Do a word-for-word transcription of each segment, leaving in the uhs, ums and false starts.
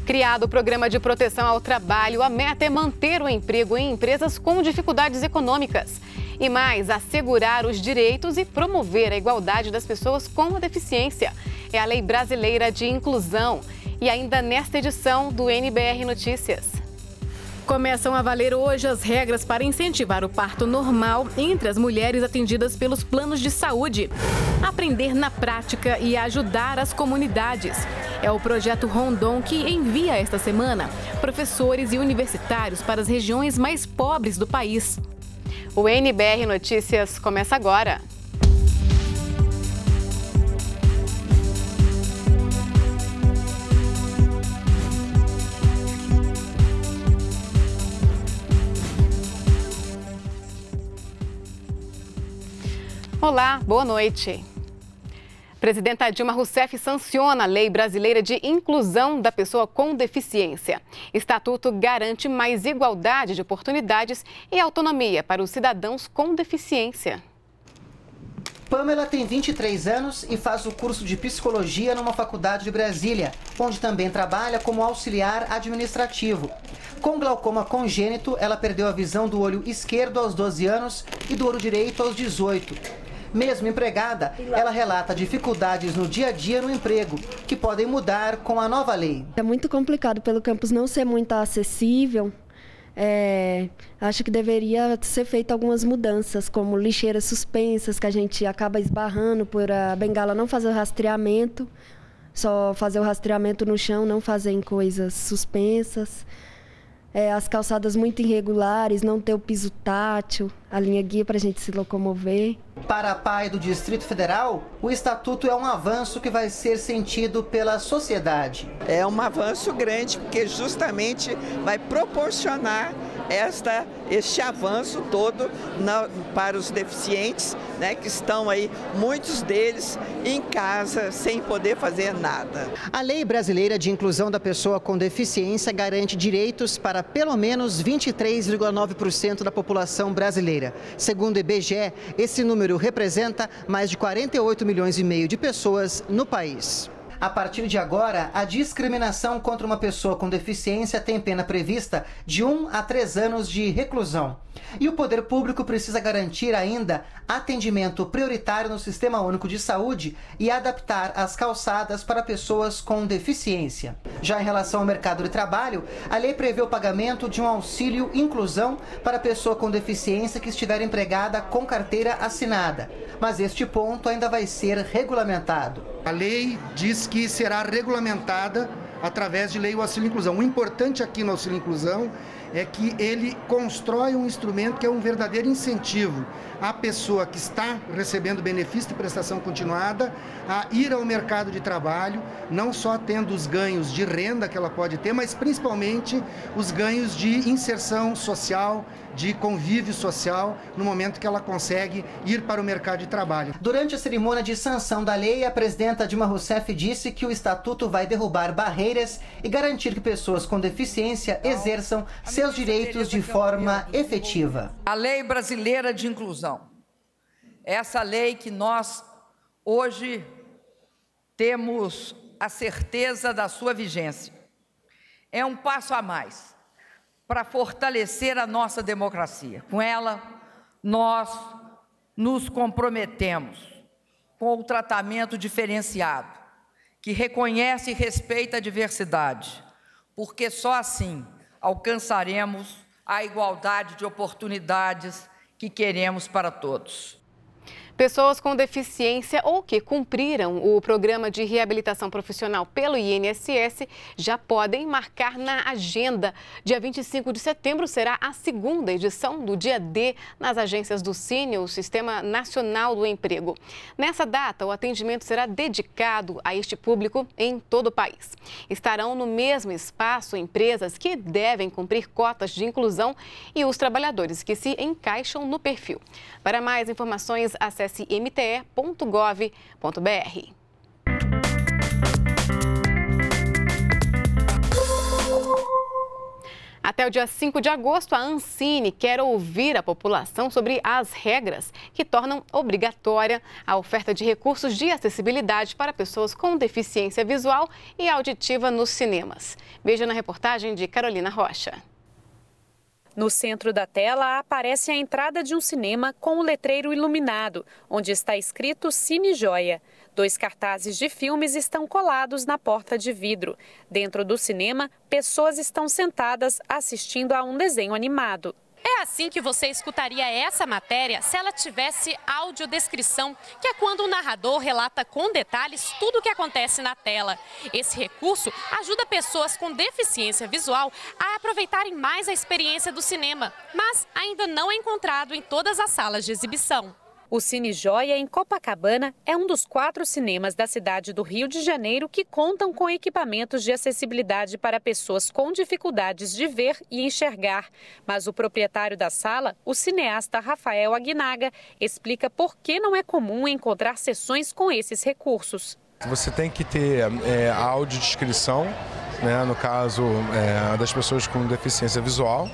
Criado o Programa de Proteção ao Trabalho, a meta é manter o emprego em empresas com dificuldades econômicas. E mais, assegurar os direitos e promover a igualdade das pessoas com deficiência. É a Lei Brasileira de Inclusão. E ainda nesta edição do N B R Notícias. Começam a valer hoje as regras para incentivar o parto normal entre as mulheres atendidas pelos planos de saúde. Aprender na prática e ajudar as comunidades. É o projeto Rondon que envia esta semana professores e universitários para as regiões mais pobres do país. O N B R Notícias começa agora. Olá, boa noite. Presidenta Dilma Rousseff sanciona a Lei Brasileira de Inclusão da Pessoa com Deficiência. Estatuto garante mais igualdade de oportunidades e autonomia para os cidadãos com deficiência. Pamela tem vinte e três anos e faz o curso de psicologia numa faculdade de Brasília, onde também trabalha como auxiliar administrativo. Com glaucoma congênito, ela perdeu a visão do olho esquerdo aos doze anos e do olho direito aos dezoito. Mesmo empregada, ela relata dificuldades no dia a dia no emprego, que podem mudar com a nova lei. É muito complicado pelo campus não ser muito acessível. É, acho que deveria ser feita algumas mudanças, como lixeiras suspensas, que a gente acaba esbarrando por a bengala não fazer o rastreamento, só fazer o rastreamento no chão, não fazer em coisas suspensas. É, as calçadas muito irregulares, não ter o piso tátil, a linha guia para a gente se locomover. Para a P A I do Distrito Federal, o Estatuto é um avanço que vai ser sentido pela sociedade. É um avanço grande, porque justamente vai proporcionar esta, este avanço todo na, para os deficientes, né, que estão aí, muitos deles, em casa, sem poder fazer nada. A Lei Brasileira de Inclusão da Pessoa com Deficiência garante direitos para pelo menos vinte e três vírgula nove por cento da população brasileira. Segundo o I B G E, esse número representa mais de quarenta e oito milhões e meio de pessoas no país. A partir de agora, a discriminação contra uma pessoa com deficiência tem pena prevista de um a três anos de reclusão. E o poder público precisa garantir ainda atendimento prioritário no Sistema Único de Saúde e adaptar as calçadas para pessoas com deficiência. Já em relação ao mercado de trabalho, a lei prevê o pagamento de um auxílio inclusão para pessoa com deficiência que estiver empregada com carteira assinada. Mas este ponto ainda vai ser regulamentado. A lei diz que será regulamentada através de lei o auxílio inclusão. O importante aqui no auxílio inclusão é que ele constrói um instrumento que é um verdadeiro incentivo à pessoa que está recebendo benefício de prestação continuada a ir ao mercado de trabalho, não só tendo os ganhos de renda que ela pode ter, mas principalmente os ganhos de inserção social, de convívio social, no momento que ela consegue ir para o mercado de trabalho. Durante a cerimônia de sanção da lei, a presidenta Dilma Rousseff disse que o Estatuto vai derrubar barreiras e garantir que pessoas com deficiência exerçam seus direitos de forma efetiva. A Lei Brasileira de Inclusão, essa lei que nós hoje temos a certeza da sua vigência, é um passo a mais para fortalecer a nossa democracia. Com ela, nós nos comprometemos com o tratamento diferenciado, que reconhece e respeita a diversidade, porque só assim alcançaremos a igualdade de oportunidades que queremos para todos. Pessoas com deficiência ou que cumpriram o programa de reabilitação profissional pelo I N S S já podem marcar na agenda. Dia vinte e cinco de setembro será a segunda edição do Dia D nas agências do Cine, o Sistema Nacional do Emprego. Nessa data, o atendimento será dedicado a este público em todo o país. Estarão no mesmo espaço empresas que devem cumprir cotas de inclusão e os trabalhadores que se encaixam no perfil. Para mais informações, acesse m t e ponto gov ponto b r. A Até o dia cinco de agosto, a Ancine quer ouvir a população sobre as regras que tornam obrigatória a oferta de recursos de acessibilidade para pessoas com deficiência visual e auditiva nos cinemas. Veja na reportagem de Carolina Rocha. No centro da tela aparece a entrada de um cinema com o letreiro iluminado, onde está escrito Cine Joia. Dois cartazes de filmes estão colados na porta de vidro. Dentro do cinema, pessoas estão sentadas assistindo a um desenho animado. É assim que você escutaria essa matéria se ela tivesse audiodescrição, que é quando o narrador relata com detalhes tudo o que acontece na tela. Esse recurso ajuda pessoas com deficiência visual a aproveitarem mais a experiência do cinema, mas ainda não é encontrado em todas as salas de exibição. O Cine Joia, em Copacabana, é um dos quatro cinemas da cidade do Rio de Janeiro que contam com equipamentos de acessibilidade para pessoas com dificuldades de ver e enxergar. Mas o proprietário da sala, o cineasta Rafael Aguinaga, explica por que não é comum encontrar sessões com esses recursos. Você tem que ter é, a audiodescrição, né, no caso é, das pessoas com deficiência visual.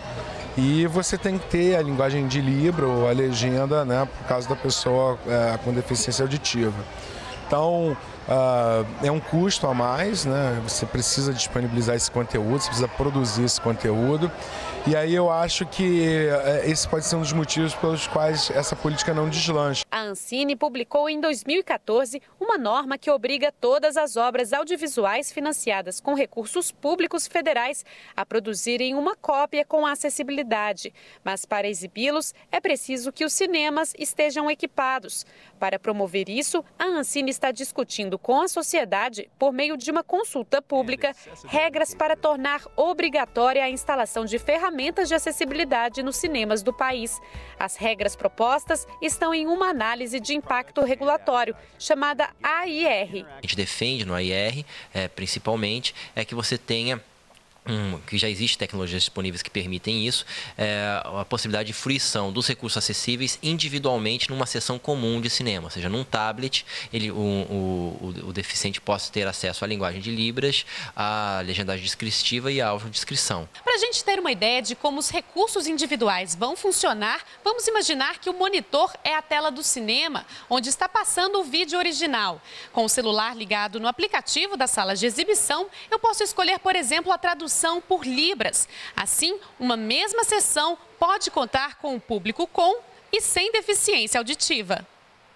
E você tem que ter a linguagem de Libra ou a legenda, né, por causa da pessoa é, com deficiência auditiva. Então, uh, é um custo a mais, né? Você precisa disponibilizar esse conteúdo, você precisa produzir esse conteúdo. E aí eu acho que esse pode ser um dos motivos pelos quais essa política não deslancha. A Ancine publicou em dois mil e quatorze uma norma que obriga todas as obras audiovisuais financiadas com recursos públicos federais a produzirem uma cópia com acessibilidade. Mas para exibi-los é preciso que os cinemas estejam equipados. Para promover isso, a Ancine está discutindo com a sociedade, por meio de uma consulta pública, regras para tornar obrigatória a instalação de ferramentas de acessibilidade nos cinemas do país. As regras propostas estão em uma análise de impacto regulatório, chamada A I R. A gente defende no A I R, é, principalmente, é que você tenha Um, que já existe tecnologias disponíveis que permitem isso, é, a possibilidade de fruição dos recursos acessíveis individualmente numa sessão comum de cinema, ou seja, num tablet, ele, o, o, o deficiente possa ter acesso à linguagem de Libras, à legendagem descritiva e à audiodescrição. Para a gente ter uma ideia de como os recursos individuais vão funcionar, vamos imaginar que o monitor é a tela do cinema, onde está passando o vídeo original. Com o celular ligado no aplicativo da sala de exibição, eu posso escolher, por exemplo, a tradução por Libras. Assim, uma mesma sessão pode contar com o público com e sem deficiência auditiva.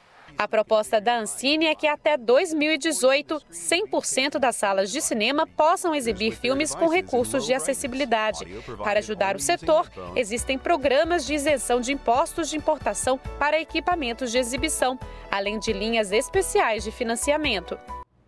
A proposta da Ancine é que até dois mil e dezoito, cem por cento das salas de cinema possam exibir filmes com recursos de acessibilidade. Para ajudar o setor, existem programas de isenção de impostos de importação para equipamentos de exibição, além de linhas especiais de financiamento.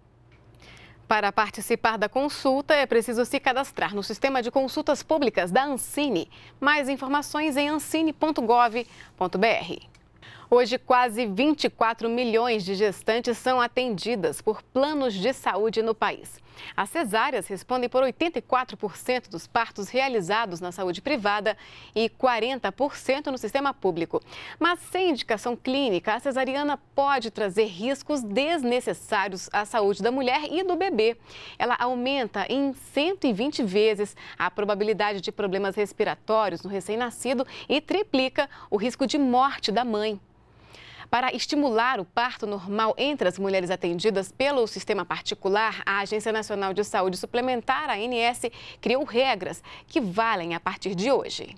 Para participar da consulta, é preciso se cadastrar no sistema de consultas públicas da Ancine. Mais informações em ancine ponto gov ponto br. Hoje, quase vinte e quatro milhões de gestantes são atendidas por planos de saúde no país. As cesáreas respondem por oitenta e quatro por cento dos partos realizados na saúde privada e quarenta por cento no sistema público. Mas sem indicação clínica, a cesariana pode trazer riscos desnecessários à saúde da mulher e do bebê. Ela aumenta em cento e vinte vezes a probabilidade de problemas respiratórios no recém-nascido e triplica o risco de morte da mãe. Para estimular o parto normal entre as mulheres atendidas pelo sistema particular, a Agência Nacional de Saúde Suplementar, a A N S, criou regras que valem a partir de hoje.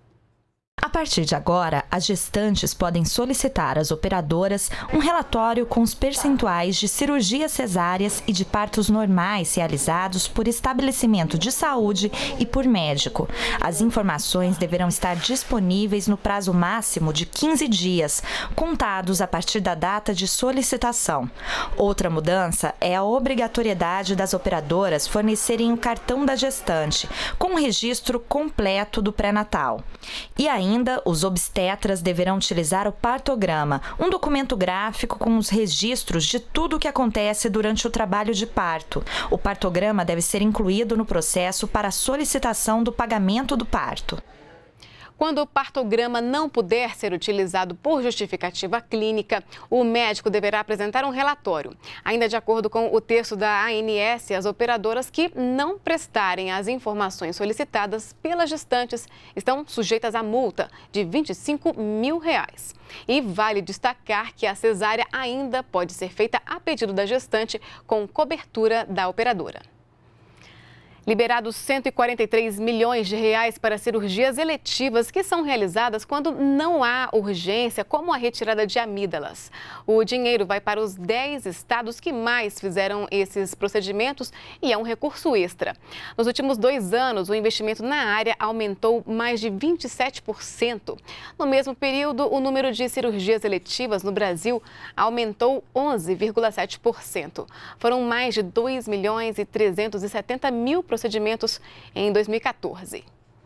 A partir de agora, as gestantes podem solicitar às operadoras um relatório com os percentuais de cirurgias cesáreas e de partos normais realizados por estabelecimento de saúde e por médico. As informações deverão estar disponíveis no prazo máximo de quinze dias, contados a partir da data de solicitação. Outra mudança é a obrigatoriedade das operadoras fornecerem o cartão da gestante, com o registro completo do pré-natal. E ainda Ainda, os obstetras deverão utilizar o partograma, um documento gráfico com os registros de tudo o que acontece durante o trabalho de parto. O partograma deve ser incluído no processo para a solicitação do pagamento do parto. Quando o partograma não puder ser utilizado por justificativa clínica, o médico deverá apresentar um relatório. Ainda de acordo com o texto da A N S, as operadoras que não prestarem as informações solicitadas pelas gestantes estão sujeitas a multa de vinte e cinco mil reais. E vale destacar que a cesárea ainda pode ser feita a pedido da gestante com cobertura da operadora. Liberados cento e quarenta e três milhões de reais para cirurgias eletivas que são realizadas quando não há urgência, como a retirada de amígdalas. O dinheiro vai para os dez estados que mais fizeram esses procedimentos e é um recurso extra. Nos últimos dois anos, o investimento na área aumentou mais de vinte e sete por cento. No mesmo período, o número de cirurgias eletivas no Brasil aumentou onze vírgula sete por cento. Foram mais de dois milhões e trezentos e setenta mil procedimentos procedimentos em dois mil e quatorze.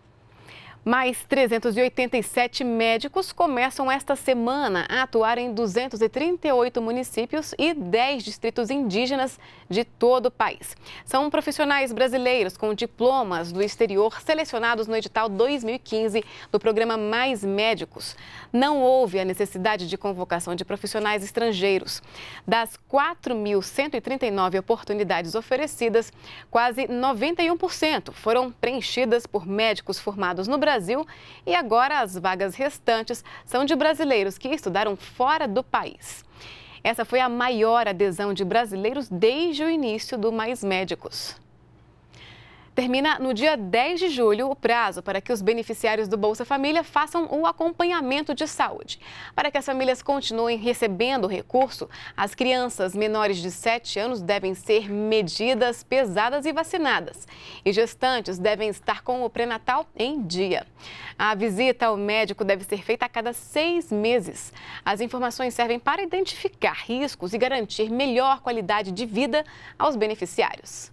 Mais trezentos e oitenta e sete médicos começam esta semana a atuar em duzentos e trinta e oito municípios e dez distritos indígenas de todo o país. São profissionais brasileiros com diplomas do exterior selecionados no edital dois mil e quinze do programa Mais Médicos. Não houve a necessidade de convocação de profissionais estrangeiros. Das quatro mil cento e trinta e nove oportunidades oferecidas, quase noventa e um por cento foram preenchidas por médicos formados no Brasil. Brasil e agora as vagas restantes são de brasileiros que estudaram fora do país. Essa foi a maior adesão de brasileiros desde o início do Mais Médicos. Termina no dia dez de julho o prazo para que os beneficiários do Bolsa Família façam o acompanhamento de saúde. Para que as famílias continuem recebendo o recurso, as crianças menores de sete anos devem ser medidas, pesadas e vacinadas. E gestantes devem estar com o pré-natal em dia. A visita ao médico deve ser feita a cada seis meses. As informações servem para identificar riscos e garantir melhor qualidade de vida aos beneficiários.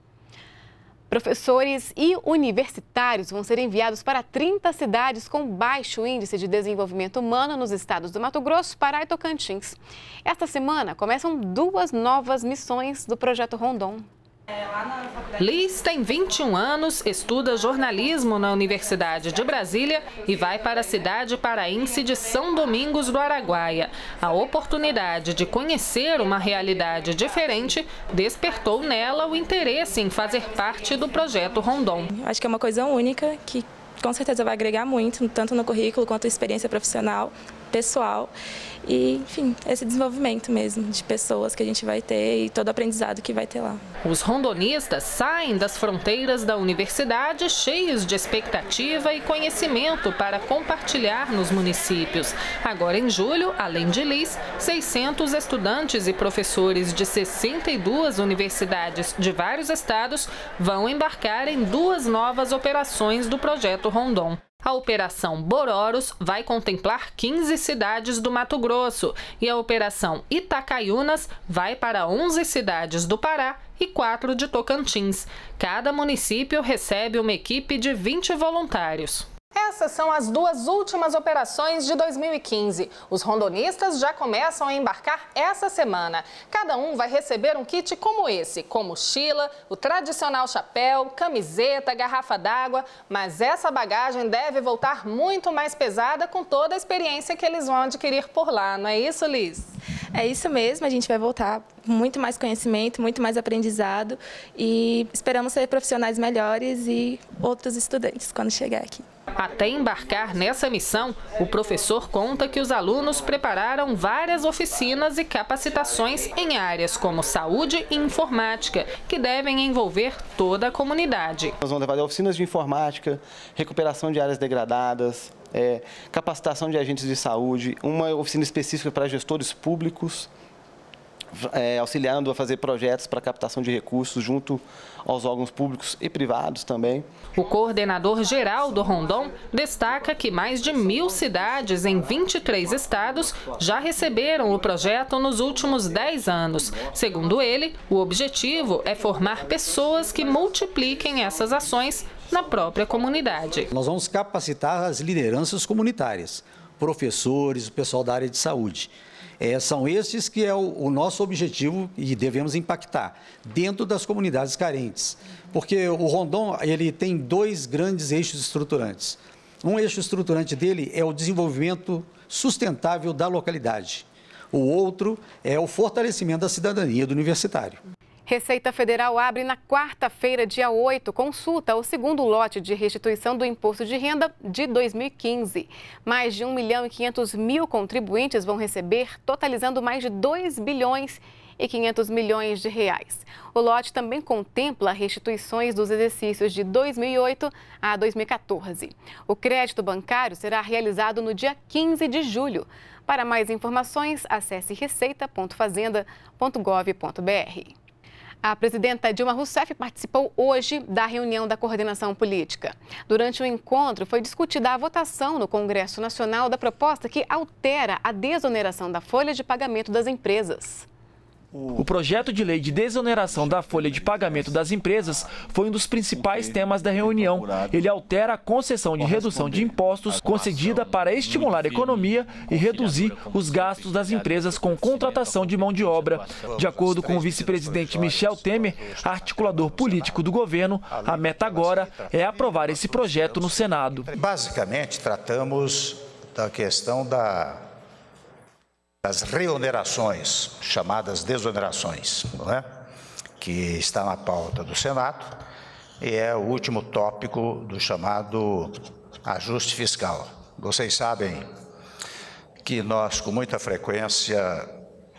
Professores e universitários vão ser enviados para trinta cidades com baixo índice de desenvolvimento humano nos estados do Mato Grosso, Pará e Tocantins. Esta semana começam duas novas missões do Projeto Rondon. Liz tem vinte e um anos, estuda jornalismo na Universidade de Brasília e vai para a cidade paraense de São Domingos do Araguaia. A oportunidade de conhecer uma realidade diferente despertou nela o interesse em fazer parte do Projeto Rondon. Acho que é uma coisa única que com certeza vai agregar muito, tanto no currículo quanto a experiência profissional, pessoal e, enfim, esse desenvolvimento mesmo de pessoas que a gente vai ter e todo o aprendizado que vai ter lá. Os rondonistas saem das fronteiras da universidade cheios de expectativa e conhecimento para compartilhar nos municípios. Agora, em julho, além de Liz, seiscentos estudantes e professores de sessenta e duas universidades de vários estados vão embarcar em duas novas operações do Projeto Rondon. A Operação Bororos vai contemplar quinze cidades do Mato Grosso e a Operação Itacaiunas vai para onze cidades do Pará e quatro de Tocantins. Cada município recebe uma equipe de vinte voluntários. Essas são as duas últimas operações de dois mil e quinze. Os rondonistas já começam a embarcar essa semana. Cada um vai receber um kit como esse, com mochila, o tradicional chapéu, camiseta, garrafa d'água, mas essa bagagem deve voltar muito mais pesada com toda a experiência que eles vão adquirir por lá, não é isso, Liz? É isso mesmo, a gente vai voltar com muito mais conhecimento, muito mais aprendizado e esperamos ser profissionais melhores e outros estudantes quando chegar aqui. Até embarcar nessa missão, o professor conta que os alunos prepararam várias oficinas e capacitações em áreas como saúde e informática, que devem envolver toda a comunidade. Nós vamos levar oficinas de informática, recuperação de áreas degradadas, é, capacitação de agentes de saúde, uma oficina específica para gestores públicos, É, auxiliando a fazer projetos para captação de recursos junto aos órgãos públicos e privados também. O coordenador geral do Rondon destaca que mais de mil cidades em vinte e três estados já receberam o projeto nos últimos dez anos. Segundo ele, o objetivo é formar pessoas que multipliquem essas ações na própria comunidade. Nós vamos capacitar as lideranças comunitárias, professores, o pessoal da área de saúde. É, são esses que é o, o nosso objetivo e devemos impactar dentro das comunidades carentes. Porque o Rondon ele tem dois grandes eixos estruturantes. Um eixo estruturante dele é o desenvolvimento sustentável da localidade. O outro é o fortalecimento da cidadania do universitário. Receita Federal abre na quarta-feira, dia oito, consulta o segundo lote de restituição do Imposto de Renda de dois mil e quinze. Mais de um milhão e quinhentos mil contribuintes vão receber, totalizando mais de dois bilhões e quinhentos milhões de reais. O lote também contempla restituições dos exercícios de dois mil e oito a dois mil e quatorze. O crédito bancário será realizado no dia quinze de julho. Para mais informações, acesse receita ponto fazenda ponto gov ponto br. A presidenta Dilma Rousseff participou hoje da reunião da coordenação política. Durante o encontro, foi discutida a votação no Congresso Nacional da proposta que altera a desoneração da folha de pagamento das empresas. O projeto de lei de desoneração da folha de pagamento das empresas foi um dos principais temas da reunião. Ele altera a concessão de redução de impostos concedida para estimular a economia e reduzir os gastos das empresas com contratação de mão de obra. De acordo com o vice-presidente Michel Temer, articulador político do governo, a meta agora é aprovar esse projeto no Senado. Basicamente, tratamos da questão da das reonerações, chamadas desonerações, não é? Que está na pauta do Senado e é o último tópico do chamado ajuste fiscal. Vocês sabem que nós, com muita frequência,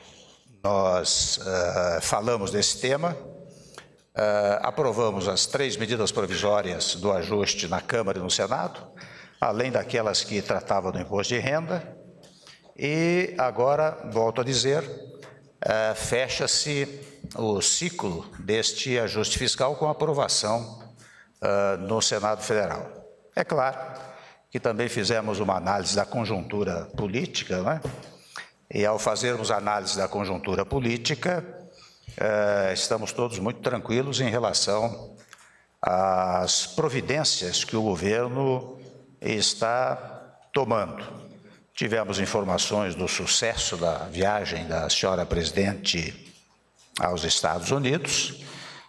nós uh, falamos desse tema, uh, aprovamos as três medidas provisórias do ajuste na Câmara e no Senado, além daquelas que tratavam do imposto de renda. E agora, volto a dizer, uh, fecha-se o ciclo deste ajuste fiscal com aprovação uh, no Senado Federal. É claro que também fizemos uma análise da conjuntura política, né? E ao fazermos análise da conjuntura política, uh, estamos todos muito tranquilos em relação às providências que o governo está tomando. Tivemos informações do sucesso da viagem da senhora presidente aos Estados Unidos,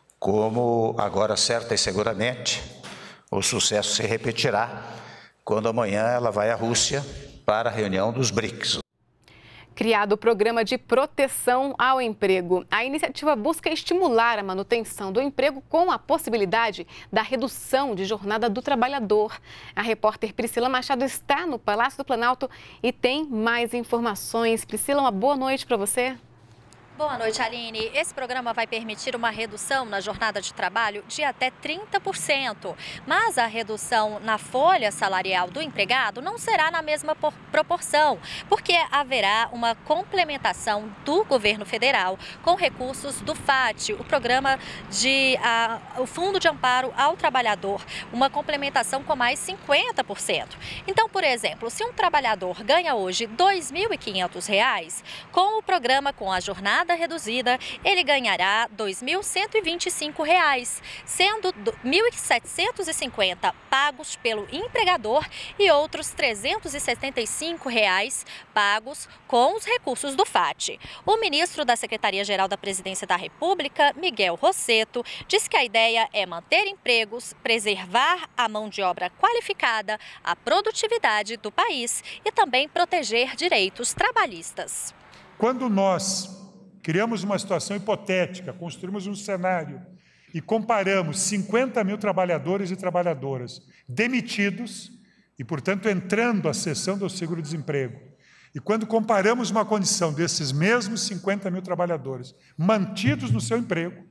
como agora, certa e seguramente, o sucesso se repetirá quando amanhã ela vai à Rússia para a reunião dos BRICS. Criado o Programa de Proteção ao Emprego. A iniciativa busca estimular a manutenção do emprego com a possibilidade da redução de jornada do trabalhador. A repórter Priscila Machado está no Palácio do Planalto e tem mais informações. Priscila, uma boa noite para você. Boa noite, Aline. Esse programa vai permitir uma redução na jornada de trabalho de até trinta por cento. Mas a redução na folha salarial do empregado não será na mesma proporção, porque haverá uma complementação do governo federal com recursos do F A T, o programa de a, o Fundo de Amparo ao Trabalhador, uma complementação com mais cinquenta por cento. Então, por exemplo, se um trabalhador ganha hoje dois mil e quinhentos reais, com o programa com a jornada reduzida, ele ganhará dois mil cento e vinte e cinco reais, sendo mil setecentos e cinquenta pagos pelo empregador e outros trezentos e setenta e cinco reais pagos com os recursos do F A T. O ministro da Secretaria-Geral da Presidência da República, Miguel Rosseto, disse que a ideia é manter empregos, preservar a mão de obra qualificada, a produtividade do país e também proteger direitos trabalhistas. Quando nós criamos uma situação hipotética, construímos um cenário e comparamos cinquenta mil trabalhadores e trabalhadoras demitidos e, portanto, entrando à seção do seguro-desemprego. E quando comparamos uma condição desses mesmos cinquenta mil trabalhadores mantidos no seu emprego,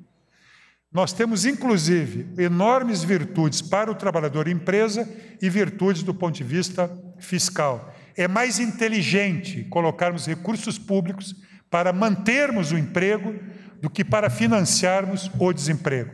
nós temos, inclusive, enormes virtudes para o trabalhador e empresa e virtudes do ponto de vista fiscal. É mais inteligente colocarmos recursos públicos para mantermos o emprego do que para financiarmos o desemprego.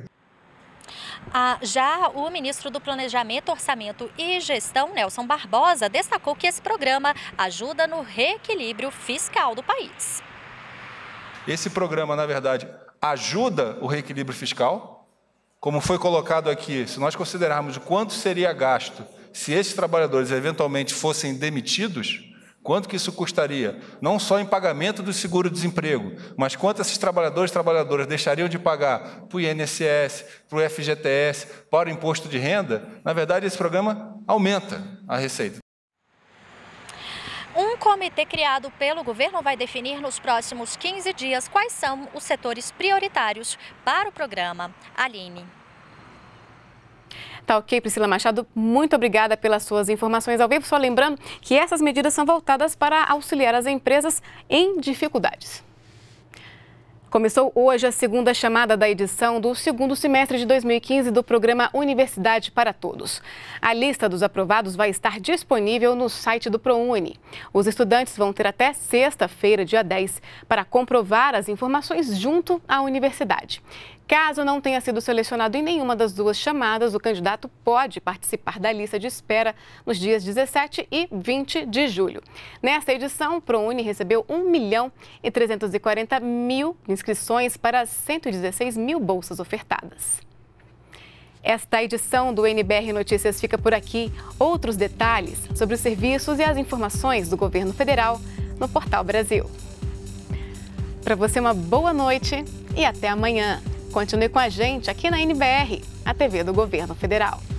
Ah, já o ministro do Planejamento, Orçamento e Gestão, Nelson Barbosa, destacou que esse programa ajuda no reequilíbrio fiscal do país. Esse programa, na verdade, ajuda o reequilíbrio fiscal. Como foi colocado aqui, se nós considerarmos quanto seria gasto se esses trabalhadores eventualmente fossem demitidos, Quanto que isso custaria? Não só em pagamento do seguro-desemprego, mas quanto esses trabalhadores e trabalhadoras deixariam de pagar para o I N S S, para o F G T S, para o imposto de renda? Na verdade, esse programa aumenta a receita. Um comitê criado pelo governo vai definir nos próximos quinze dias quais são os setores prioritários para o programa. Aline. Tá ok, Priscila Machado, muito obrigada pelas suas informações ao vivo. Só lembrando que essas medidas são voltadas para auxiliar as empresas em dificuldades. Começou hoje a segunda chamada da edição do segundo semestre de dois mil e quinze do programa Universidade para Todos. A lista dos aprovados vai estar disponível no site do ProUni. Os estudantes vão ter até sexta-feira, dia dez, para comprovar as informações junto à universidade. Caso não tenha sido selecionado em nenhuma das duas chamadas, o candidato pode participar da lista de espera nos dias dezessete e vinte de julho. Nesta edição, o ProUni recebeu um milhão e trezentos e quarenta mil inscrições para cento e dezesseis mil bolsas ofertadas. Esta edição do N B R Notícias fica por aqui. Outros detalhes sobre os serviços e as informações do governo federal no Portal Brasil. Para você, uma boa noite e até amanhã. Continue com a gente aqui na N B R, a T V do Governo Federal.